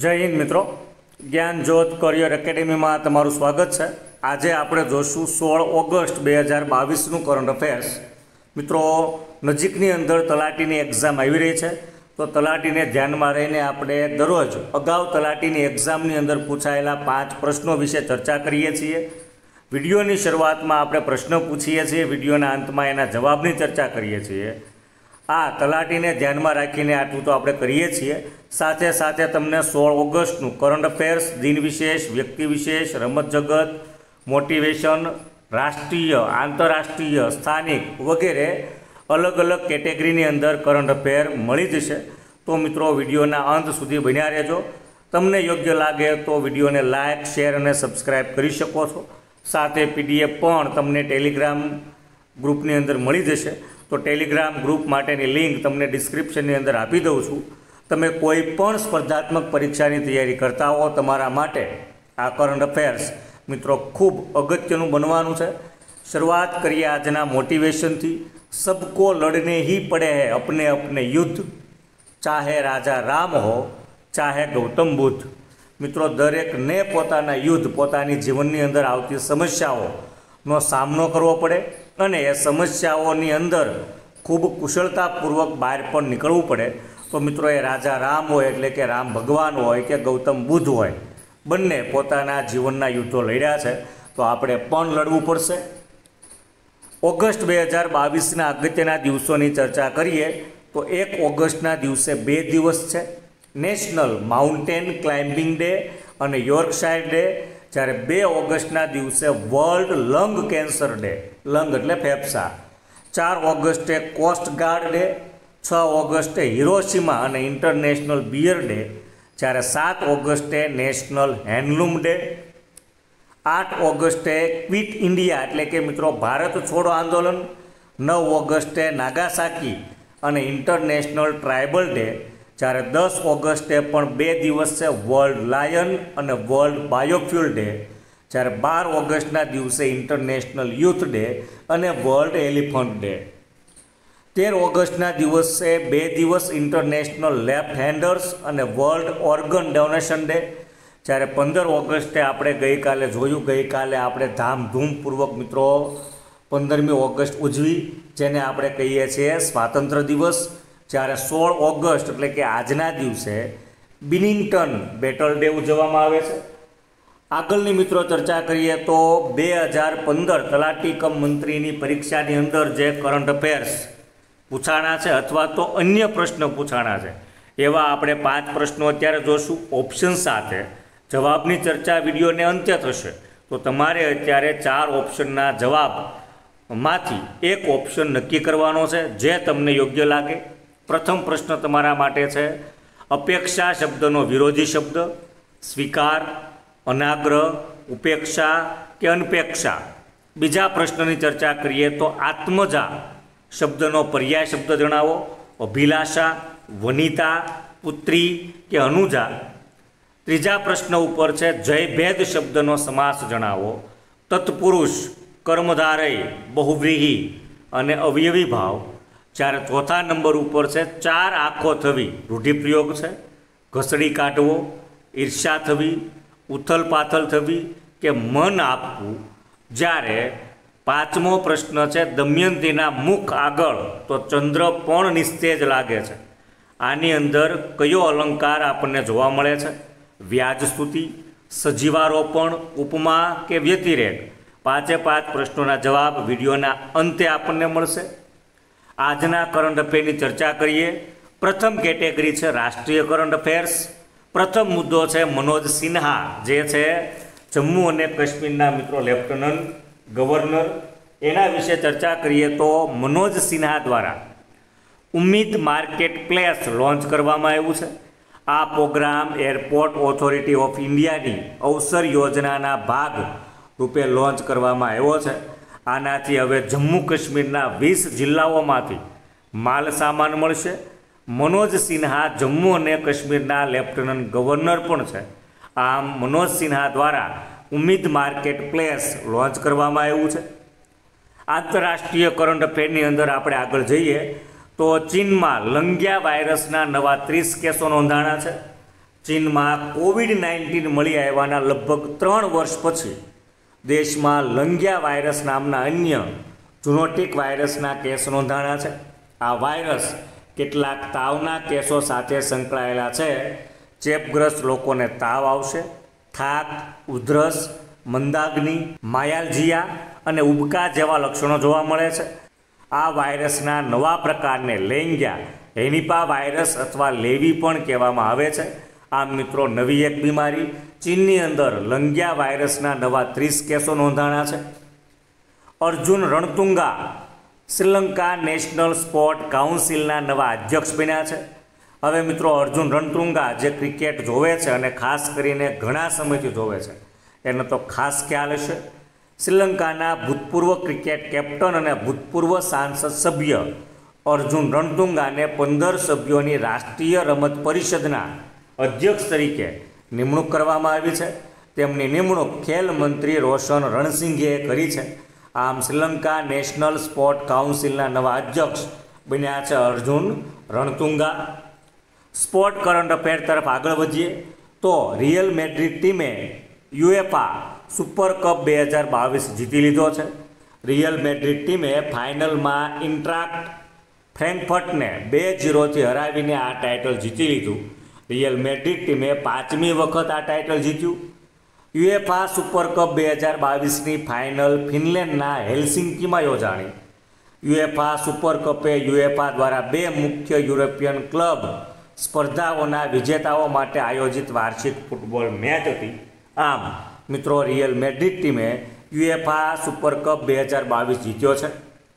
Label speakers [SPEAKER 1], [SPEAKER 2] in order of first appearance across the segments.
[SPEAKER 1] જય હિન્દ મિત્રો, જ્ઞાન જ્યોત કરિયર એકેડેમીમાં તમારું સ્વાગત છે। આજે આપણે જોશું 16 ઓગસ્ટ 2022નું કરંટ અફેર્સ। મિત્રો, નજીકની અંદર તલાટીની એક્ઝામ આવી રહી છે, તો તલાટીને ધ્યાનમાં રહીને આપણે દરરોજ અગાઉ તલાટીની એક્ઝામની અંદર પૂછાયેલા 5 પ્રશ્નો વિશે ચર્ચા કરીએ છીએ। વિડીયોની શરૂઆતમાં આપણે પ્રશ્ન પૂછીએ છીએ, વિડીયોના અંતમાં એના જવાબની ચર્ચા કરીએ છીએ। આ તલાટીને ધ્યાનમાં રાખીને આટલું તો આપણે કરીએ છીએ। સાથે સાથે તમને 16 ઓગસ્ટનું કરંટ અફેર્સ, દિન વિશેષ, વ્યક્તિ વિશેષ, રમત જગત, મોટિવેશન, રાષ્ટ્રીય, આંતરરાષ્ટ્રીય, સ્થાનિક વગેરે અલગ અલગ કેટેગરીની અંદર કરંટ અફેર મળી જશે। તો મિત્રો, વિડીયોના અંત સુધી બન્યા રહેજો। તમને યોગ્ય લાગે તો વિડીયોને લાઇક, શેર અને સબસ્ક્રાઈબ કરી શકો છો। સાથે પીડીએફ પણ તમને ટેલિગ્રામ ગ્રુપની અંદર મળી જશે। તો ટેલિગ્રામ ગ્રુપ માટેની લિંક તમને ડિસ્ક્રિપ્શનની અંદર આપી દઉં છું। તમે કોઈ પણ સ્પર્ધાત્મક પરીક્ષાની તૈયારી કરતા હો, તમારા માટે આ કરંટ અફેર્સ મિત્રો ખૂબ અગત્યનું બનવાનું છે। શરૂઆત કરીએ આજના મોટિવેશનથી। સબકો લડને ही પડે હૈ अपने अपने युद्ध, ચાહે રાજા રામ હો ચાહે ગૌતમ બુદ્ધ। મિત્રો, દરેકને પોતાના યુદ્ધ, પોતાની જીવનની અંદર આવતી સમસ્યાઓનો સામનો કરવો પડે અને એ સમસ્યાઓની અંદર ખૂબ કુશળતાપૂર્વક બહાર પણ નીકળવું પડે। તો મિત્રો, એ રાજા રામ હોય એટલે કે રામ ભગવાન હોય કે ગૌતમ બુદ્ધ હોય, બંને પોતાના જીવનના યુદ્ધો લડ્યા છે, તો આપણે પણ લડવું પડશે। ઓગસ્ટ 2022ના અગત્યના દિવસોની ચર્ચા કરીએ તો 1 ઓગસ્ટના દિવસે 2 દિવસ છે, નેશનલ માઉન્ટેન ક્લાઇમ્બિંગ ડે અને યોર્કશાયર ડે, જ્યારે 2 ઓગસ્ટના દિવસે world lung cancer day, lung એટલે ફેફસા। 4 ઓગસ્ટે કોસ્ટ ગાર્ડ ડે, 6 ઓગસ્ટે હિરોશિમા અને ઇન્ટરનેશનલ બિયર ડે, જ્યારે 7 ઓગસ્ટે નેશનલ હેન્ડલૂમ ડે, 8 ઓગસ્ટે ક્વિટ ઇન્ડિયા એટલે કે મિત્રો ભારત છોડો આંદોલન, 9 ઓગસ્ટે નાગાસાકી અને ઇન્ટરનેશનલ ટ્રાઇબલ ડે, જ્યારે 10 ઓગસ્ટે પણ 2 દિવસ છે, વર્લ્ડ લાયન અને વર્લ્ડ બાયોફ્યુલ ડે, જ્યારે 12 ઓગસ્ટના દિવસે ઇન્ટરનેશનલ યુથ ડે અને વર્લ્ડ એલિફન્ટ ડે। 13 ઓગસ્ટના દિવસે 2 દિવસ ઇન્ટરનેશનલ લેફ્ટ હેન્ડર્સ અને વર્લ્ડ ઓર્ગન ડોનેશન ડે, જ્યારે 15 ઓગસ્ટે આપણે ગઈકાલે આપણે ધામધૂમપૂર્વક મિત્રો 15મી ઓગસ્ટ ઉજવી, જેને આપણે કહીએ છીએ સ્વાતંત્ર્ય દિવસ, જ્યારે 16 ઓગસ્ટ એટલે કે આજના દિવસે બિનિંગટન બેટલ ડે ઉજવવામાં આવે છે। આગળની મિત્રો ચર્ચા કરીએ તો 2015 તલાટી કમ મંત્રીની પરીક્ષાની અંદર જે કરંટ અફેર્સ પૂછાણા છે અથવા તો અન્ય પ્રશ્ન પૂછાણા છે, એવા આપણે 5 પ્રશ્નો અત્યારે જોશું ઓપ્શન સાથે। જવાબની ચર્ચા વિડીયોને અંતે થશે, તો તમારે અત્યારે 4 ઓપ્શનના જવાબમાંથી એક ઓપ્શન નક્કી કરવાનો છે, જે તમને યોગ્ય લાગે। પ્રથમ પ્રશ્ન તમારા માટે છે, અપેક્ષા શબ્દનો વિરોધી શબ્દ, સ્વીકાર, અનાગ્રહ, ઉપેક્ષા કે અનપેક્ષા। બીજા પ્રશ્નની ચર્ચા કરીએ તો આત્મજા શબ્દનો પર્યાય શબ્દ જણાવો, અભિલાષા, વનિતા, પુત્રી કે અનુજા। ત્રીજા પ્રશ્ન ઉપર છે, જયભેદ શબ્દનો સમાસ જણાવો, તત્પુરુષ, કર્મધારય, બહુવ્રીહી અને અવયવી ભાવ। જ્યારે ચોથા નંબર ઉપર છે, 4 આંખો થવી, રૂઢિપ્રયોગ છે, ઘસડી કાઢવો, ઈર્ષા થવી, ઉથલ પાથલ થવી કે મન આપવું। જ્યારે 5મો પ્રશ્ન છે, દમયંતીના મુખ આગળ તો ચંદ્ર પણ નિસ્તેજ લાગે છે। આની અંદર કયો અલંકાર આપણને જોવા મળે છે? વ્યાજસ્તુતિ, સજીવારોપણ, ઉપમા કે વ્યતિરેક। 5 પ્રશ્નોના જવાબ વિડીયોના અંતે આપણને મળશે। આજના કરંટ અફેરની ચર્ચા કરીએ। પ્રથમ કેટેગરી છે રાષ્ટ્રીય કરંટ અફેર્સ। પ્રથમ મુદ્દો છે મનોજ સિન્હા, જે છે જમ્મુ અને કાશ્મીરના મિત્રો લેફ્ટનન્ટ ગવર્નર, એના વિશે ચર્ચા કરીએ તો મનોજ સિન્હા દ્વારા ઉમ્મીદ માર્કેટ પ્લેસ લોન્ચ કરવામાં આવ્યું છે। આ પ્રોગ્રામ એરપોર્ટ ઓથોરિટી ઓફ ઇન્ડિયાની અવસર યોજનાના ભાગ રૂપે લોન્ચ કરવામાં આવ્યો છે। આનાથી હવે જમ્મુ કાશ્મીરના 20 જિલ્લાઓમાંથી માલ સામાન મળશે। મનોજ સિન્હા જમ્મુ અને કાશ્મીરના લેફ્ટનન્ટ ગવર્નર પણ છે। આમ મનોજ સિન્હા દ્વારા ઉમ્મીદ માર્કેટ પ્લેસ લોન્ચ કરવામાં આવ્યું છે। આંતરરાષ્ટ્રીય કરંટ અફેરની અંદર આપણે આગળ જઈએ તો ચીનમાં લંગિયા વાયરસના નવા 30 કેસો નોંધાણા છે। ચીનમાં કોવિડ-19 મળી આવ્યાના લગભગ 3 વર્ષ પછી દેશમાં લંગિયા વાયરસ નામના અન્ય ઝૂનોટિક વાયરસના કેસ નોંધાણા છે. આ વાયરસ કેટલાક તાવના કેસો સાથે સંકળાયેલા છે. ચેપગ્રસ્ત લોકોને તાવ આવશે, થાક, ઉધરસ, મંદાગ્નિ, માયાલજિયા અને ઉબકા જેવા લક્ષણો જોવા મળે છે. આ વાયરસના નવા પ્રકારને લેંગિયા હેનિપા વાયરસ અથવા લેવી પણ કહેવામાં આવે છે. આમ મિત્રો, નવી એક બીમારી ચીનની અંદર લંગિયા વાયરસના નવા 30 કેસો નોંધાણા છે. અર્જુન રણતુંગા શ્રીલંકા નેશનલ સ્પોર્ટ કાઉન્સિલના નવા અધ્યક્ષ બન્યા છે. હવે મિત્રો, અર્જુન રણતુંગા જે ક્રિકેટ જોવે છે અને ખાસ કરીને ઘણા સમયથી જોવે છે એનો તો ખાસ ખ્યાલ હશે. શ્રીલંકાના ભૂતપૂર્વ ક્રિકેટ કેપ્ટન અને ભૂતપૂર્વ સાંસદ સભ્ય અર્જુન રણતુંગાને 15 સભ્યોની રાષ્ટ્રીય રમત પરિષદના અધ્યક્ષ તરીકે નિમણૂક કરવામાં આવી છે. તેમની નિમણૂક ખેલ મંત્રી રોશન રણસિંઘેએ કરી છે. આમ શ્રીલંકા નેશનલ સ્પોર્ટ કાઉન્સિલના નવા અધ્યક્ષ બન્યા છે Arjuna Ranatunga. Sport current affair તરફ આગળ વધીએ તો રિયલ મેડ્રિડ ટીમે યુએફા સુપર કપ 2022 જીતી લીધો છે. રિયલ મેડ્રિડ ટીમે ફાઇનલમાં ઇન્ટ્રાક્ટ ફ્રેન્કફર્ટને 2-0થી હરાવીને આ ટાઇટલ જીતી લીધું. રિયલ મેડ્રિડ ટીમે 5મી વખત આ ટાઇટલ જીત્યું. યુએફા સુપર કપ 2022ની ફાઇનલ ફિનલેન્ડના હેલ્સિંકીમાં યોજાણી. યુએફા સુપર કપે યુએફા દ્વારા 2 મુખ્ય યુરોપિયન ક્લબ સ્પર્ધાઓના વિજેતાઓ માટે આયોજિત વાર્ષિક ફૂટબોલ મેચ હતી. આમ મિત્રો, રિયલ મેડ્રિડ ટીમે યુએફા સુપર કપ 2022 જીત્યો છે.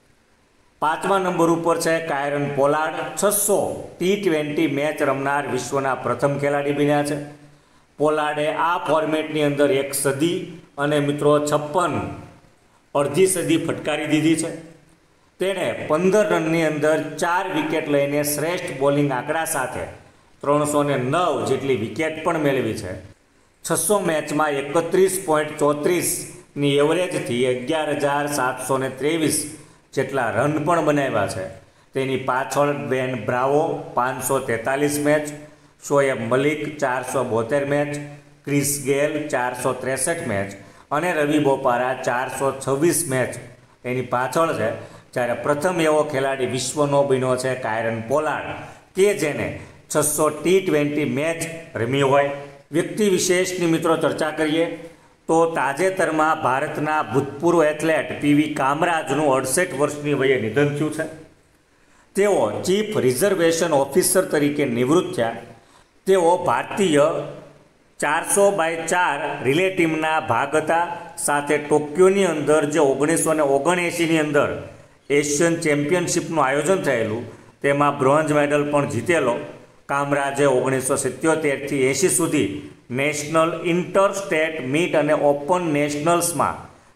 [SPEAKER 1] 5મા નંબર ઉપર છે કાયરન પોલાર્ડ. 600 T20 મેચ રમનાર વિશ્વના પ્રથમ ખેલાડી બન્યા છે. પોલાર્ડે આ ફોર્મેટની અંદર 1 સદી અને મિત્રો 56 અડધી સદી ફટકારી દીધી છે. તેણે 15 રનની અંદર 4 વિકેટ લઈને શ્રેષ્ઠ બોલિંગ આંકડા સાથે 309 જેટલી વિકેટ પણ મેળવી છે. 600 મેચમાં 31.34ની એવરેજથી 11,723 જેટલા રન પણ બનાવ્યા છે. તેની પાછળ Ben Bravo 543 match, Shoaib Malik 472 match, Chris Gayle 463 match અને રવિ બોપારા 426 મેચ એની પાછળ છે. જ્યારે પ્રથમ એવો ખેલાડી વિશ્વનો બન્યો છે કાયરન પોલાર્ડ કે જેને 600 T20 મેચ રમી હોય. વ્યક્તિ વિશેષની મિત્રો ચર્ચા કરીએ તો તાજેતરમાં ભારતના ભૂતપૂર્વ એથ્લેટ પીવી કામરાજનું 68 વર્ષની વયે નિધન થયું છે. તેઓ ચીફ રિઝર્વેશન ઓફિસર તરીકે નિવૃત્ત થયા. તેઓ ભારતીય 400x4 રિલે ટીમના ભાગ હતા. સાથે ટોક્યોની અંદર જે 1979ની અંદર એશિયન ચેમ્પિયનશિપનું આયોજન થયેલું તેમાં બ્રોન્ઝ મેડલ પણ જીતેલો. કામરાજે 1977થી 80 સુધી નેશનલ ઇન્ટર સ્ટેટ મીટ અને ઓપન નેશનલ્સમાં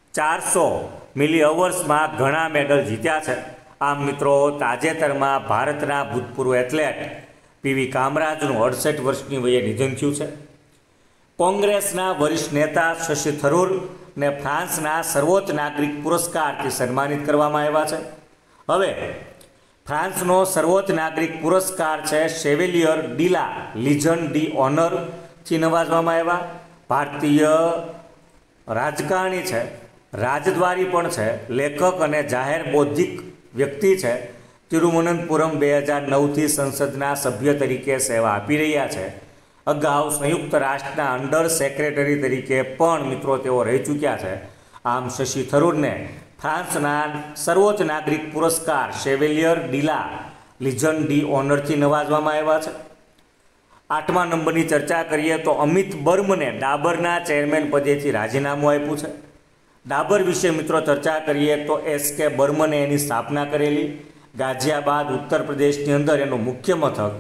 [SPEAKER 1] 400 મિલી અવર્સમાં ઘણા મેડલ જીત્યા છે. આમ મિત્રો, તાજેતરમાં ભારતના ભૂતપૂર્વ એથ્લેટ પીવી કામરાજનું 68 વર્ષની વયે નિધન થયું છે. કોંગ્રેસના વરિષ્ઠ નેતા શશી થરૂરને ફ્રાન્સના સર્વોચ્ચ નાગરિક પુરસ્કારથી સન્માનિત કરવામાં આવ્યા છે. હવે ફ્રાન્સનો સર્વોચ્ચ નાગરિક પુરસ્કાર છે શેવેલિયર ડી લા લીજન ડી ઓનરથી નવાજવામાં આવ્યા. ભારતીય રાજકારણી છે, રાજદ્વારી પણ છે, લેખક અને જાહેર બૌદ્ધિક વ્યક્તિ છે. તિરુવનંતપુરમ 2009થી સંસદના સભ્ય તરીકે સેવા આપી રહ્યા છે. અગાઉ સંયુક્ત રાષ્ટ્રના અંડર સેક્રેટરી તરીકે પણ મિત્રો તેઓ રહી ચૂક્યા છે. આમ શશી થરૂરને ફ્રાન્સના સર્વોચ્ચ નાગરિક પુરસ્કાર શેવેલિયર ડી લા લીજન ડી ઓનરથી નવાજવામાં આવ્યા છે. 8મા નંબરની ચર્ચા કરીએ તો અમિત બર્મને ડાબરના ચેરમેન પદેથી રાજીનામું આપ્યું છે. ડાબર વિશે મિત્રો ચર્ચા કરીએ તો એસકે બર્મને એની સ્થાપના કરેલી. ગાઝિયાબાદ ઉત્તર પ્રદેશની અંદર એનું મુખ્ય મથક.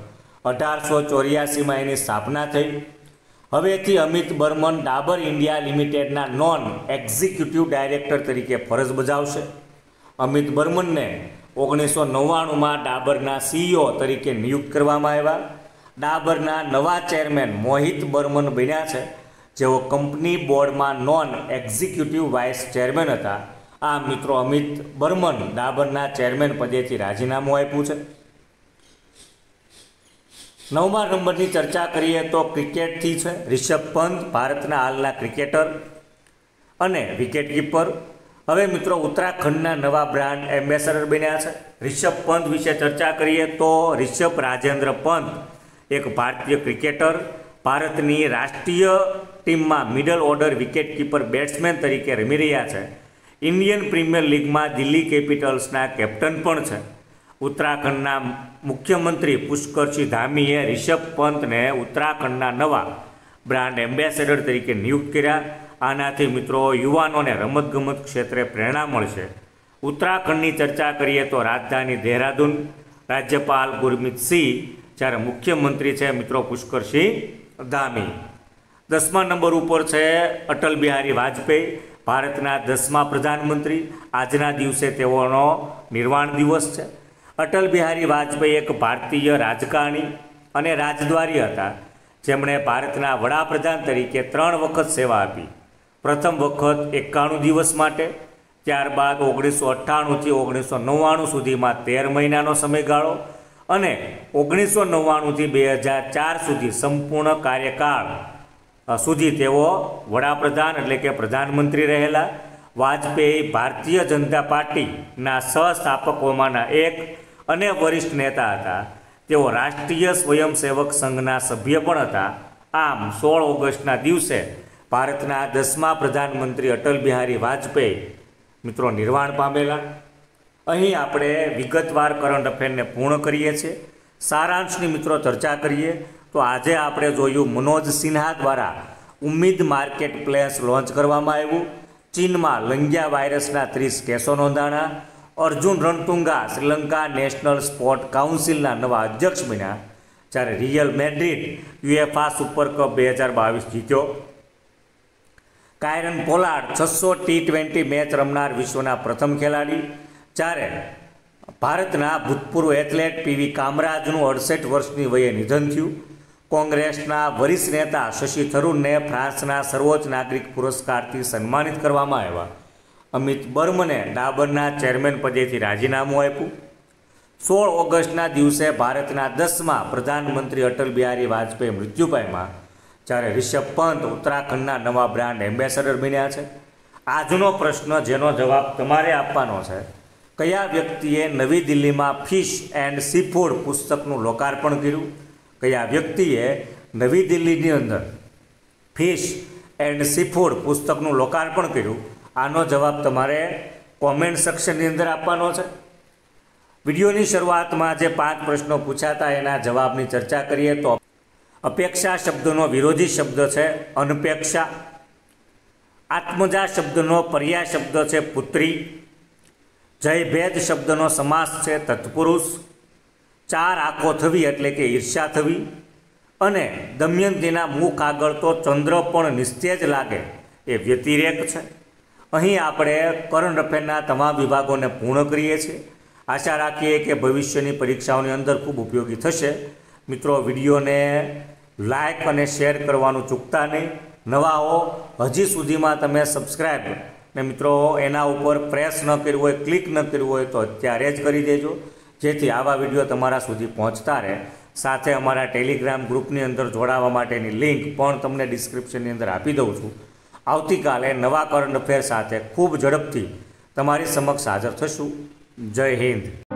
[SPEAKER 1] 1884માં એની સ્થાપના થઈ. હવેથી અમિત બર્મન ડાબર ઇન્ડિયા લિમિટેડના નોન એક્ઝિક્યુટિવ ડાયરેક્ટર તરીકે ફરજ બજાવશે. અમિત બર્મનને 1999માં ડાબરના CEO તરીકે નિયુક્ત કરવામાં આવ્યા. ડાબરના નવા ચેરમેન મોહિત બર્મન બન્યા છે, જેઓ કંપની બોર્ડમાં નોન એક્ઝિક્યુટિવ વાઇસ ચેરમેન હતા. આ મિત્રો અમિત બર્મન ડાબરના ચેરમેન પદેથી રાજીનામું આપ્યું છે. 9મા નંબરની ચર્चा કરીએ તો ક્રિકેટથી છે। રિષભ પંત ભારતના હાલના ક્રિકેટર અને વિકેટકીપર। હવે મિત્રો ઉત્તરાખંડના નવા બ્રાન્ડ એમ્બેસેડર બન્યા છે। રિષભ પંત વિશે ચર્ચા કરીએ તો રિષભ રાજેન્દ્ર પંત એક ભારતીય ક્રિકેટર, ભારતની રાષ્ટ્રીય ટીમમાં મિડલ ઓર્ડર વિકેટકીપર બેટ્સમેન તરીકે રમી રહ્યા છે। ઇન્ડિયન પ્રીમિયર લીગમાં દિલ્હી કેપિટલ્સના કેપ્ટન પણ છે। ઉત્તરાખંડના મુખ્યમંત્રી પુષ્કરસિંહ ધામીએ રિષભ પંતને ઉત્તરાખંડના નવા બ્રાન્ડ એમ્બેસેડર તરીકે નિયુક્ત કર્યા। આનાથી મિત્રો યુવાનોને રમતગમત ક્ષેત્રે પ્રેરણા મળશે। ઉત્તરાખંડની ચર્ચા કરીએ તો રાજધાની દેહરાદૂન, રાજ્યપાલ ગુરમીત સિંહ, જ્યારે મુખ્યમંત્રી છે મિત્રો પુષ્કરસિંહ ધામી। 10મા નંબર ઉપર છે અટલ બિહારી વાજપેયી, ભારતના 10મા પ્રધાનમંત્રી। આજના દિવસે તેઓનો નિર્વાણ દિવસ છે। અટલ બિહારી વાજપેયી એક ભારતીય રાજકારણી અને રાજદ્વારી હતા, જેમણે ભારતના વડાપ્રધાન તરીકે 3 વખત સેવા આપી। પ્રથમ વખત 91 દિવસ માટે, ત્યારબાદ 1998થી 1999 સુધીમાં 13 મહિનાનો સમયગાળો અને 1999થી 2004 સુધી સંપૂર્ણ કાર્યકાળ સુધી તેઓ વડાપ્રધાન એટલે કે પ્રધાનમંત્રી રહેલા। વાજપેયી ભારતીય જનતા પાર્ટીના સહસ્થાપકોમાંના એક અને વરિષ્ઠ નેતા હતા। તેઓ રાષ્ટ્રીય સ્વયંસેવક સંઘના સભ્ય પણ હતા। આમ 16 ઓગસ્ટના દિવસે ભારતના 10મા પ્રધાનમંત્રી અટલ બિહારી વાજપેયી મિત્રો નિર્વાણ પામેલા। અહીં આપણે વિગતવાર કરંટ અફેરને પૂર્ણ કરીએ છીએ। સારાંશની મિત્રો ચર્ચા કરીએ તો આજે આપણે જોયું મનોજ સિન્હા દ્વારા ઉમ્મીદ માર્કેટ પ્લેસ લોન્ચ કરવામાં આવ્યું। ચીનમાં લંગિયા વાયરસના 30 કેસો નોંધાણા। અર્જુન રણતુંગા શ્રીલંકા નેશનલ સ્પોર્ટ કાઉન્સિલના નવા અધ્યક્ષ બન્યા, જ્યારે Real Madrid UEFA super cup 2022 જીત્યો। કાયરન પોલાર્ડ 600 T20 મેચ રમનાર વિશ્વના પ્રથમ ખેલાડી, જ્યારે ભારતના ભૂતપૂર્વ એથ્લેટ પીવી કામરાજનું 68 વર્ષની વયે નિધન થયું। કોંગ્રેસના વરિષ્ઠ નેતા શશી થરૂરને ફ્રાન્સના સર્વોચ્ચ નાગરિક પુરસ્કારથી સન્માનિત કરવામાં આવ્યા। અમિત બર્મને ડાબરના ચેરમેન પદેથી રાજીનામું આપ્યું। 16 ઓગસ્ટના દિવસે ભારતના 10મા પ્રધાનમંત્રી અટલ બિહારી વાજપેયી મૃત્યુ પામ્યા, જ્યારે રિષભ પંત ઉત્તરાખંડના નવા બ્રાન્ડ એમ્બેસેડર બન્યા છે। આજનો પ્રશ્ન જેનો જવાબ તમારે આપવાનો છે, કયા વ્યક્તિએ નવી દિલ્હીમાં ફિશ એન્ડ સીફૂડ પુસ્તકનું લોકાર્પણ કર્યું? કયા વ્યક્તિએ નવી દિલ્હીની અંદર ફિશ એન્ડ સીફૂડ પુસ્તકનું લોકાર્પણ કર્યું? આનો જવાબ તમારે કોમેન્ટ સેક્શનની અંદર આપવાનો છે। વિડીયોની શરૂઆતમાં જે 5 પ્રશ્નો પૂછાતા એના જવાબની ચર્ચા કરીએ તો અપેક્ષા શબ્દનો વિરોધી શબ્દ છે અનપેક્ષા। આત્મજા શબ્દનો પર્યાય શબ્દ છે પુત્રી। જયભેદ શબ્દનો સમાસ છે તત્પુરુષ। 4 આંખો થવી એટલે કે ઈર્ષ્યા થવી। અને દમયંતીના મુખ આગળ તો ચંદ્ર પણ નિસ્તેજ લાગે એ વ્યતિરેક છે। અહીં આપણે કરંટ અફેરના તમામ વિભાગોને પૂર્ણ કરીએ છીએ। આશા રાખીએ કે ભવિષ્યની પરીક્ષાઓની અંદર ખૂબ ઉપયોગી થશે। મિત્રો વિડીયોને લાઈક અને શેર કરવાનું ચૂકતા નહીં। નવા હો, હજી સુધીમાં તમે સબસ્ક્રાઈબ ને મિત્રો એના ઉપર પ્રેસ ન કર્યું હોય, ક્લિક ન કર્યું હોય તો અત્યારે જ કરી દેજો, જેથી આવા વિડીયો તમારા સુધી પહોંચતા રહે। સાથે અમારા ટેલિગ્રામ ગ્રુપની અંદર જોડાવા માટેની લિંક પણ તમને ડિસ્ક્રિપ્શનની અંદર આપી દઉં છું। આવતીકાલે નવા કરંટ અફેર સાથે ખૂબ ઝડપથી તમારી સમક્ષ હાજર થશું। જય હિન્દ।